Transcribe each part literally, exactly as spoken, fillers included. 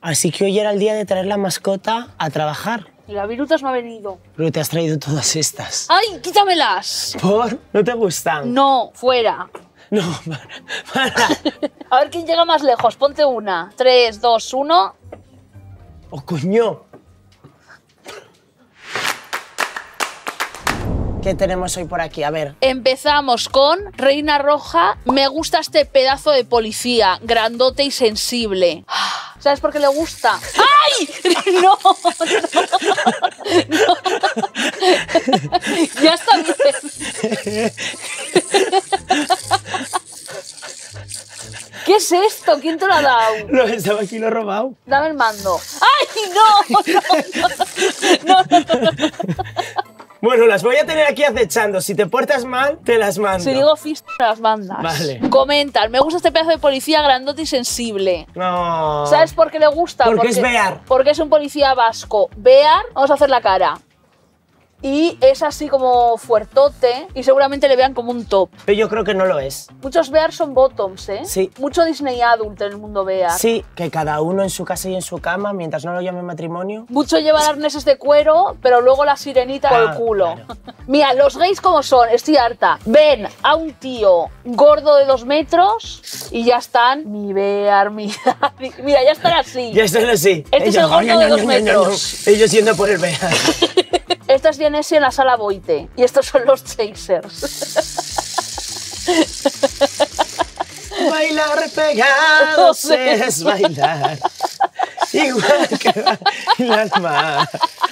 Así que hoy era el día de traer la mascota a trabajar. Y la Virutas no ha venido. Pero te has traído todas estas. ¡Ay, quítamelas! ¿Por? ¿No te gustan? No, fuera. No, para, para. A ver quién llega más lejos. Ponte una. Tres, dos, uno. ¡Oh, coño! ¿Qué tenemos hoy por aquí? A ver. Empezamos con Reina Roja. Me gusta este pedazo de policía, grandote y sensible. ¿Sabes por qué le gusta? ¡Ay! No, no, no. Ya está bien. ¿Qué es esto? ¿Quién te lo ha dado? No, estaba aquí, lo he robado. Dame el mando. ¡Ay, no! No, no, no, no, no. Bueno, las voy a tener aquí acechando. Si te portas mal, te las mando. Si digo fist, las mandas. Vale. Comentan, me gusta este pedazo de policía grandote y sensible. No. ¿Sabes por qué le gusta? Porque, porque es Bear. Porque es un policía vasco. Bear, vamos a hacer la cara. Y es así como fuertote y seguramente le vean como un top. Pero yo creo que no lo es. Muchos Bear son bottoms, ¿eh? Sí. Mucho Disney adult en el mundo Bear. Sí, que cada uno en su casa y en su cama, mientras no lo llame matrimonio. Mucho llevar arneses de cuero, pero luego la sirenita Ah, al culo. claro. Mira, los gays como son, estoy harta. Ven a un tío gordo de dos metros y ya están. Mi Bear, mi Daddy. Mira, ya están así. Ya están así. Este es el gordo de dos metros. Ellos yendo por el Bear. Esta es Jenesi en la sala Boite y estos son los Chasers. Bailar pegados es bailar, igual que bailar más.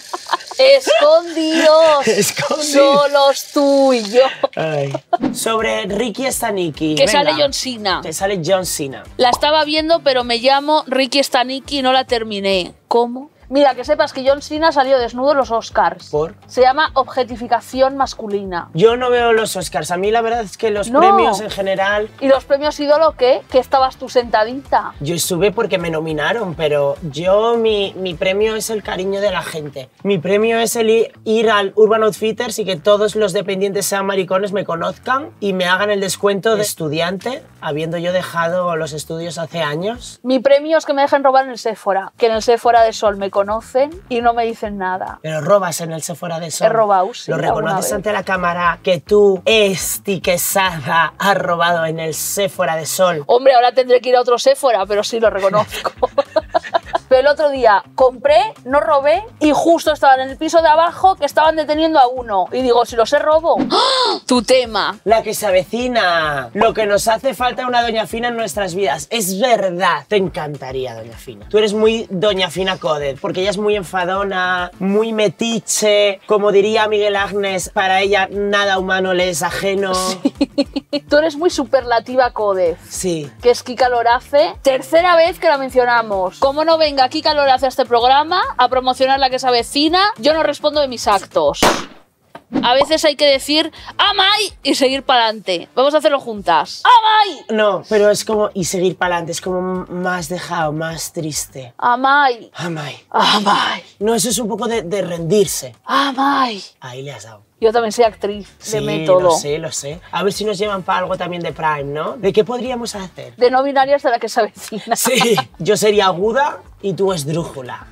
Escondidos, Escondidos. solos tú y yo. Ay. Sobre Ricky Staniki. Que venga. sale John Cena. Que sale John Cena. La estaba viendo, pero me llamo Ricky Staniki y no la terminé. ¿Cómo? Mira, que sepas que John Cena salió desnudo en los Oscars. ¿Por? Se llama objetificación masculina. Yo no veo los Oscars. A mí la verdad es que los No. premios en general... ¿Y los premios ídolo qué? Que estabas tú sentadita. Yo estuve porque me nominaron, pero yo, mi, mi premio es el cariño de la gente. Mi premio es el ir, ir al Urban Outfitters y que todos los dependientes sean maricones, me conozcan y me hagan el descuento de estudiante, habiendo yo dejado los estudios hace años. Mi premio es que me dejen robar en el Sephora. Que en el Sephora de Sol me conocen y no me dicen nada. Pero robas en el Sephora de Sol. He robado, sí, Lo alguna reconoces vez. ante la cámara que tú, Esti Quesada, has robado en el Sephora de Sol. Hombre, ahora tendré que ir a otro Sephora, pero sí lo reconozco. Pero el otro día compré, no robé y justo estaban en el piso de abajo que estaban deteniendo a uno. Y digo, si los he robo. ¡Ah! Tu tema. La que se avecina. Lo que nos hace falta una Doña Fina en nuestras vidas. Es verdad. Te encantaría, Doña Fina. Tú eres muy Doña Fina Codet, porque ella es muy enfadona, muy metiche. Como diría Miguel Agnes, para ella nada humano le es ajeno. Sí. Tú eres muy superlativa Codez. Sí. Que es Kika Lorace. Tercera vez que la mencionamos. Como no venga Kika Lorace a este programa a promocionar la que se avecina, yo no respondo de mis actos. A veces hay que decir ¡Amai! Y seguir para adelante. Vamos a hacerlo juntas. ¡Amai! No, pero es como... Y seguir para adelante. Es como más dejado, más triste. ¡Amai! Amai. ¡Amai! No, eso es un poco de, de rendirse. ¡Amai! Ahí le has dado. Yo también soy actriz de Sí, método. lo sé, lo sé. A ver si nos llevan para algo también de Prime, ¿no? ¿De qué podríamos hacer? De no binarias de la que se avecina. Sí, yo sería aguda y tú esdrújula.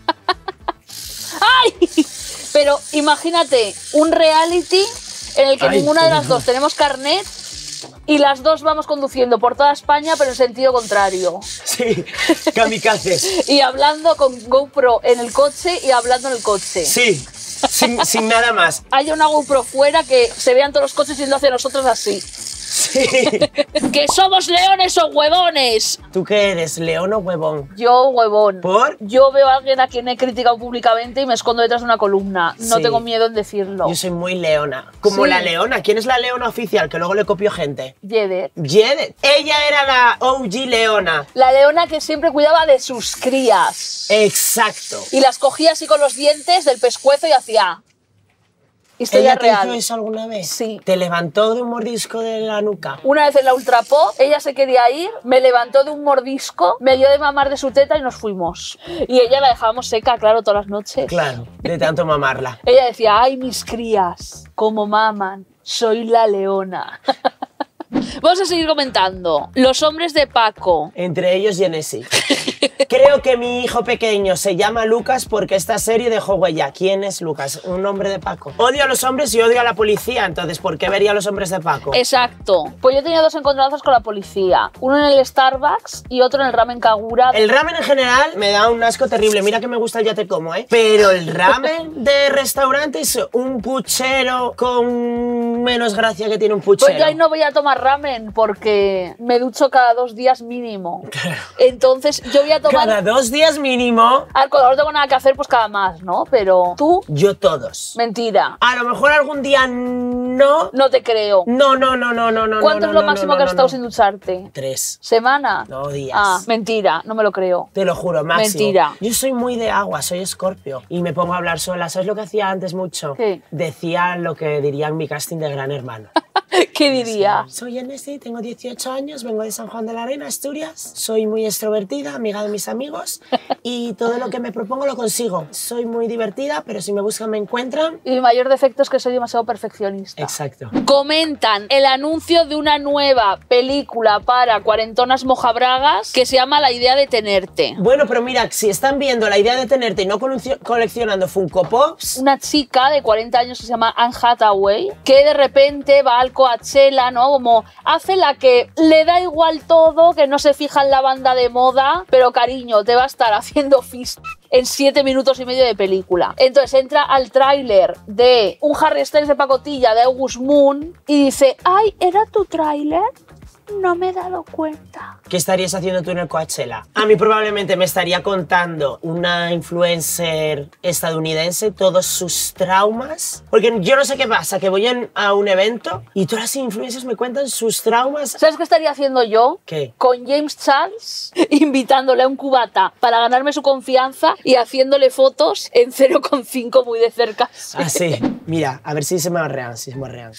¡Ay! Pero imagínate un reality en el que Ay, ninguna de las pero- dos tenemos carnet y las dos vamos conduciendo por toda España, pero en sentido contrario. Sí, kamikazes. Y hablando con GoPro en el coche y hablando en el coche. Sí, sin, sin nada más. Haya una GoPro fuera que se vean todos los coches yendo hacia nosotros así. Sí. ¡Que somos leones o huevones! ¿Tú qué eres, león o huevón? Yo, huevón. ¿Por? Yo veo a alguien a quien he criticado públicamente y me escondo detrás de una columna. No Sí. tengo miedo en decirlo. Yo soy muy leona. Como Sí. la leona. ¿Quién es la leona oficial? Que luego le copió gente. Yedet. Jedet. Ella era la O G leona. La leona que siempre cuidaba de sus crías. Exacto. Y las cogía así con los dientes del pescuezo y hacía... Historia ¿Ella te real. hizo eso alguna vez? Sí. ¿Te levantó de un mordisco de la nuca? Una vez en la Ultra Pop, ella se quería ir, me levantó de un mordisco, me dio de mamar de su teta y nos fuimos. Y ella la dejábamos seca, claro, todas las noches. Claro, de tanto mamarla. Ella decía, ay, mis crías, como maman, soy la leona. Vamos a seguir comentando. Los hombres de Paco. Entre ellos, Genesi. Creo que mi hijo pequeño se llama Lucas porque esta serie dejó huella. ¿Quién es Lucas? Un hombre de Paco. Odio a los hombres y odio a la policía, entonces ¿por qué vería a los hombres de Paco? Exacto. Pues yo he tenido dos encontronazos con la policía. Uno en el Starbucks y otro en el Ramen Kagura. El ramen en general me da un asco terrible. Mira que me gusta el ya te como, ¿eh? Pero el ramen de restaurante es un puchero con menos gracia que tiene un puchero. Pues yo ahí no voy a tomar ramen porque me ducho cada dos días mínimo. Claro. Entonces yo voy a tomar... Cada dos días mínimo. Ah, cuando no tengo nada que hacer, pues cada más, ¿no? Pero tú... Yo todos. Mentira. A lo mejor algún día no... No te creo. No, no, no, no, no, no. ¿Cuánto no, es lo no, máximo no, no, que has no, estado no. sin ducharte? Tres. ¿Semana? No, días. Ah, mentira, no me lo creo. Te lo juro, máximo. Mentira. Yo soy muy de agua, soy Escorpio. Y me pongo a hablar sola. ¿Sabes lo que hacía antes mucho? ¿Qué? Decía lo que diría en mi casting de Gran Hermano. ¿Qué diría? Soy Enesi, tengo dieciocho años, vengo de San Juan de la Arena, Asturias. Soy muy extrovertida, amiga de mis amigos y todo lo que me propongo lo consigo. Soy muy divertida, pero si me buscan me encuentran. Y mi mayor defecto es que soy demasiado perfeccionista. Exacto. Comentan el anuncio de una nueva película para cuarentonas mojabragas que se llama La idea de tenerte. Bueno, pero mira, si están viendo La idea de tenerte y no coleccionando Funko Pops... Una chica de cuarenta años que se llama Anne Hathaway que de repente va al Coachella, ¿no? Como hace la que le da igual todo, que no se fija en la banda de moda, pero cariño, te va a estar haciendo fist en siete minutos y medio de película. Entonces entra al tráiler de un Harry Styles de pacotilla de August Moon y dice, ay, ¿era tu tráiler? No me he dado cuenta. ¿Qué estarías haciendo tú en el Coachella? A mí probablemente me estaría contando una influencer estadounidense todos sus traumas. Porque yo no sé qué pasa, que voy en, a un evento y todas las influencers me cuentan sus traumas. ¿Sabes qué estaría haciendo yo? ¿Qué? Con James Charles, invitándole a un cubata para ganarme su confianza y haciéndole fotos en cero coma cinco muy de cerca. Ah, sí. Mira, a ver si se me arrean, si se me arrean.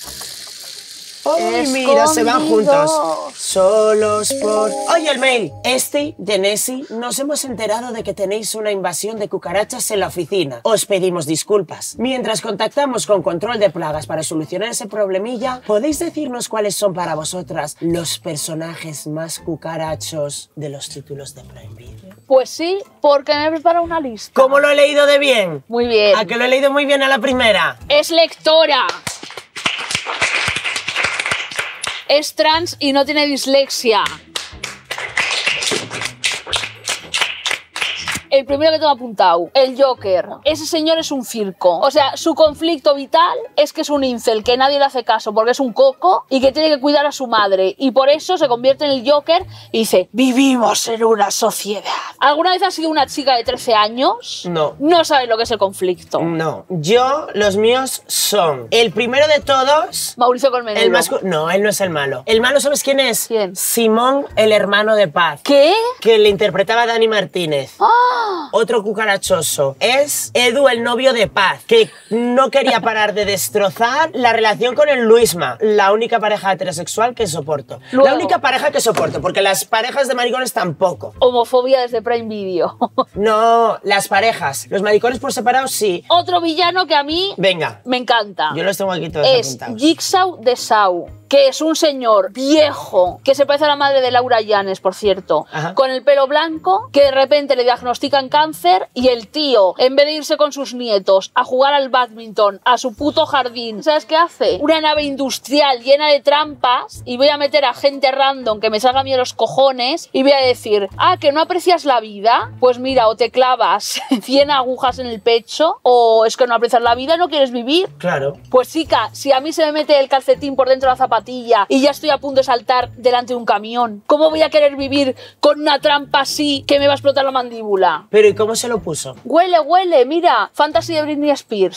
¡Ay, mira, se van juntos! Solos por... ¡Oye, el mail! Este, de Nessie, nos hemos enterado de que tenéis una invasión de cucarachas en la oficina. Os pedimos disculpas. Mientras contactamos con Control de Plagas para solucionar ese problemilla, ¿podéis decirnos cuáles son para vosotras los personajes más cucarachos de los títulos de Prime Video? Pues sí, porque me he preparado una lista. ¿Cómo lo he leído de bien? Muy bien. ¿A que lo he leído muy bien a la primera? Es lectora. Es trans y no tiene dislexia. El primero que tengo apuntado, el Joker. Ese señor es un circo. O sea, su conflicto vital es que es un incel, que nadie le hace caso porque es un coco y que tiene que cuidar a su madre. Y por eso se convierte en el Joker y dice, vivimos en una sociedad. ¿Alguna vez has sido una chica de trece años? No. No sabes lo que es el conflicto. No. Yo, los míos son el primero de todos... Mauricio Colmenero. El más... No, él no es el malo. El malo, ¿sabes quién es? ¿Quién? Simón, el hermano de Paz. ¿Qué? Que le interpretaba Dani Martínez. ¡Ah! Otro cucarachoso es Edu, el novio de Paz, que no quería parar de destrozar la relación con el Luisma, la única pareja heterosexual que soporto. Luego. La única pareja que soporto, porque las parejas de maricones tampoco. Homofobia desde Prime Video. No, las parejas. Los maricones por separado sí. Otro villano que a mí Venga. me encanta. Yo los tengo aquí todos es apuntados. Jigsaw de Saw, que es un señor viejo, que se parece a la madre de Laura Llanes, por cierto, Ajá. con el pelo blanco, que de repente le diagnostican cáncer y el tío, en vez de irse con sus nietos a jugar al bádminton, a su puto jardín, ¿sabes qué hace? Una nave industrial llena de trampas y voy a meter a gente random que me salga a mí a los cojones y voy a decir, ah, ¿que no aprecias la vida? Pues mira, o te clavas cien agujas en el pecho o es que no aprecias la vida y no quieres vivir. Claro. Pues chica, si a mí se me mete el calcetín por dentro de la zapatilla y ya estoy a punto de saltar delante de un camión, ¿cómo voy a querer vivir con una trampa así que me va a explotar la mandíbula? Pero ¿y cómo se lo puso? Huele, huele, mira, Fantasy de Britney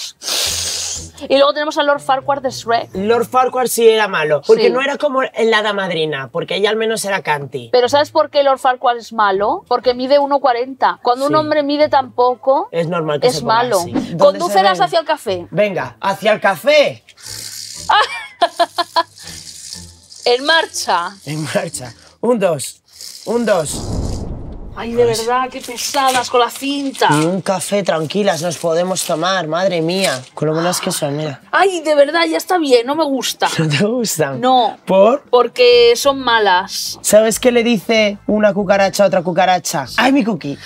Spears. Y luego tenemos a Lord Farquaad de Shrek. Lord Farquaad sí era malo, porque Sí. no era como la hada madrina, porque ella al menos era Canti. Pero ¿sabes por qué Lord Farquaad es malo? Porque mide uno cuarenta. Cuando un Sí. hombre mide tan poco, Es normal que es se ponga malo. así. ¿Dónde se Condúcelas ven? hacia el café. Venga, hacia el café. En marcha. En marcha. Un, dos. Un, dos. Ay, de Pues- verdad, qué pesadas con la cinta. Y un café tranquilas nos podemos tomar, madre mía. Con lo buenas que son, mira. Ay, de verdad, ya está bien, no me gusta. ¿No te gustan? No. ¿Por? Porque son malas. ¿Sabes qué le dice una cucaracha a otra cucaracha? ¡Ay, mi cookie!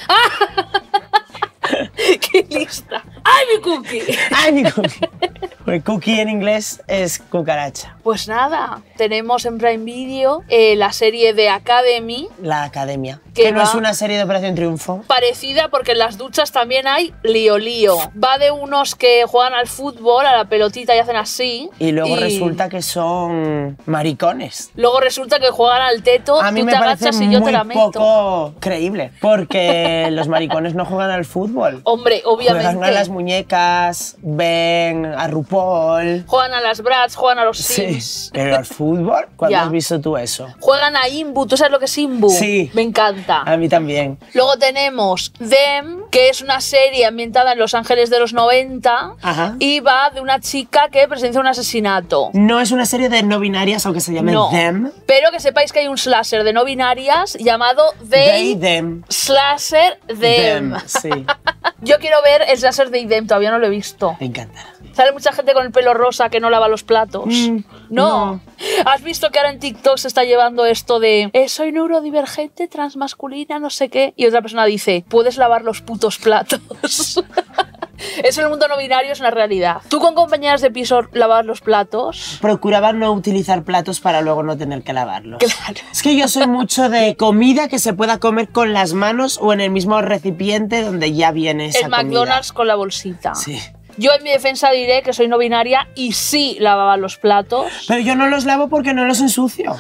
¡Qué lista! ¡Ay, mi cookie! ¡Ay, mi cookie! Porque cookie en inglés es cucaracha. Pues nada, tenemos en Prime Video eh, la serie de Academy, La academia. ¿Qué Que no va? es una serie de Operación Triunfo. parecida porque en las duchas también hay lío lío. Va de unos que juegan al fútbol, a la pelotita y hacen así. Y luego resulta que son maricones. Luego resulta que juegan al teto, A mí tú me te parece agachas y yo te muy la meto. poco creíble. Porque los maricones no juegan al fútbol. Hombre, Juegan obviamente. a las muñecas, ven a RuPaul. Juegan a las Bratz, juegan a los Sí. Sims. Pero al fútbol, ¿cuándo Ya. has visto tú eso? Juegan a Imbu, ¿tú sabes lo que es Imbu? Sí. Me encanta. A mí también. Luego tenemos Them, que es una serie ambientada en Los Ángeles de los noventa Ajá. y va de una chica que presencia un asesinato. No es una serie de no binarias, aunque se llame No. Them. Pero que sepáis que hay un slasher de no binarias llamado They, They, them. Slasher Them. Sí. Yo quiero ver el slasher de Them, todavía no lo he visto. Me encanta. Sale mucha gente con el pelo rosa que no lava los platos. Mm, no. no. ¿Has visto que ahora en TikTok se está llevando esto de eh, soy neurodivergente, transmasculina, no sé qué? Y otra persona dice, puedes lavar los putos platos. Eso en el mundo no binario es una realidad. ¿Tú con compañeras de piso lavas los platos? Procuraba no utilizar platos para luego no tener que lavarlos. Claro. Es que yo soy mucho de comida que se pueda comer con las manos o en el mismo recipiente donde ya viene esa El McDonald's con la bolsita. comida. Sí. Yo en mi defensa diré que soy no binaria y sí lavaba los platos. Pero yo no los lavo porque no los ensucio.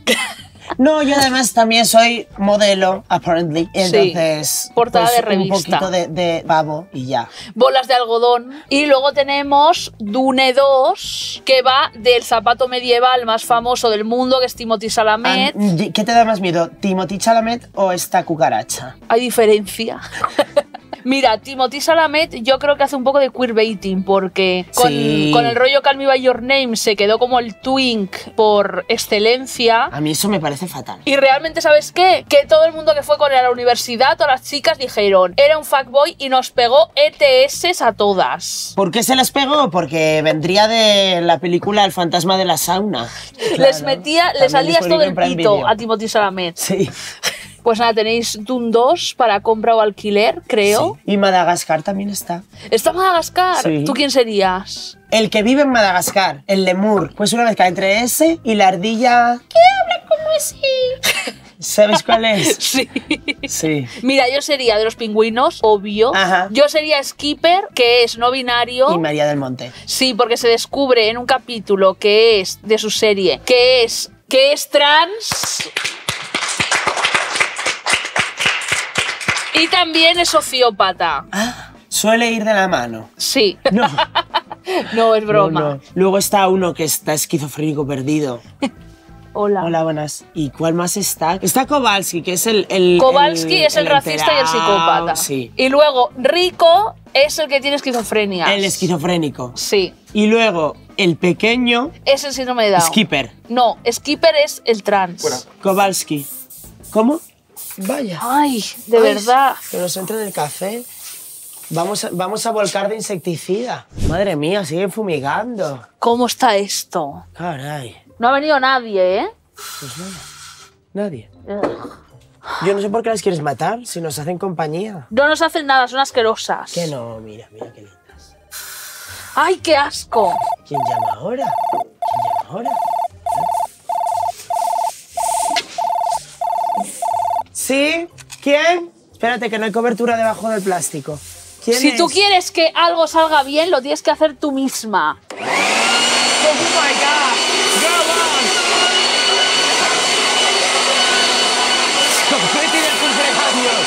No, yo además también soy modelo, apparently. Entonces, portada pues, de revista. un poquito de, de babo y ya. Bolas de algodón. Y luego tenemos Dune dos, que va del zapato medieval más famoso del mundo, que es Timothy Chalamet. An- ¿Qué te da más miedo, Timothy Chalamet o esta cucaracha? Hay diferencia. Mira, Timothy Chalamet yo creo que hace un poco de queerbaiting porque con, Sí. con el rollo Call Me By Your Name se quedó como el twink por excelencia. A mí eso me parece fatal. Y realmente, ¿sabes qué? Que todo el mundo que fue con él a la universidad, todas las chicas dijeron, era un fuckboy y nos pegó E T S a todas. ¿Por qué se les pegó? Porque vendría de la película El fantasma de la sauna. Les Claro. metía, También les salías todo disponible el en Prime pito Video. a Timothy Chalamet. Sí. Pues nada, tenéis Dune dos para compra o alquiler, creo. Sí. Y Madagascar también está. ¿Está Madagascar? Sí. ¿Tú quién serías? El que vive en Madagascar, el lemur. Pues una mezcla entre ese y la ardilla... ¿Qué habla como así? ¿Sabes cuál es? Sí. Sí. Mira, yo sería de los pingüinos, obvio. Ajá. Yo sería Skipper, que es no binario. Y María del Monte. Sí, porque se descubre en un capítulo que es de su serie, que es, que es trans. Y también es sociópata. Ah, suele ir de la mano. Sí. No. No, es broma. No, no. Luego está uno que está esquizofrénico perdido. Hola. Hola, buenas. ¿Y cuál más está? Está Kowalski, que es el... el Kowalski es el, racista y el enterado, psicópata. Sí. Y luego Rico es el que tiene esquizofrenia. El esquizofrénico. Sí. Y luego el pequeño Es el síndrome de Down. Skipper. No, Skipper es el trans. Kowalski. ¿Cómo? Vaya. Ay, de Ay, verdad. Que nos entra en el café. Vamos a, vamos a volcar de insecticida. Madre mía, siguen fumigando. ¿Cómo está esto? Caray. No ha venido nadie, ¿eh? Pues nada. Nadie. Ugh. Yo no sé por qué las quieres matar, si nos hacen compañía. No nos hacen nada, son asquerosas. Que no, mira, mira qué lindas. ¡Ay, qué asco! ¿Quién llama ahora? ¿Quién llama ahora? ¿Sí? ¿Quién? Espérate, que no hay cobertura debajo del plástico. ¿Quién Si es? tú quieres que algo salga bien, lo tienes que hacer tú misma. Oh my God! Go on! ¡Complete de cumpleaños!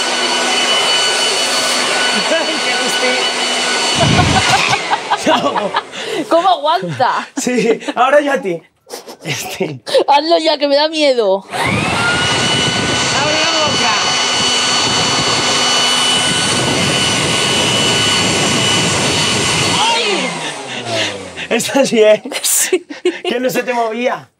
¡Qué gusti! No. ¿Cómo aguanta? Sí, ahora yo a ti. Este. Hazlo ya, que me da miedo. ¡Abre la boca! ¡Ay! ¿Estás bien? Sí. Que no se te movía.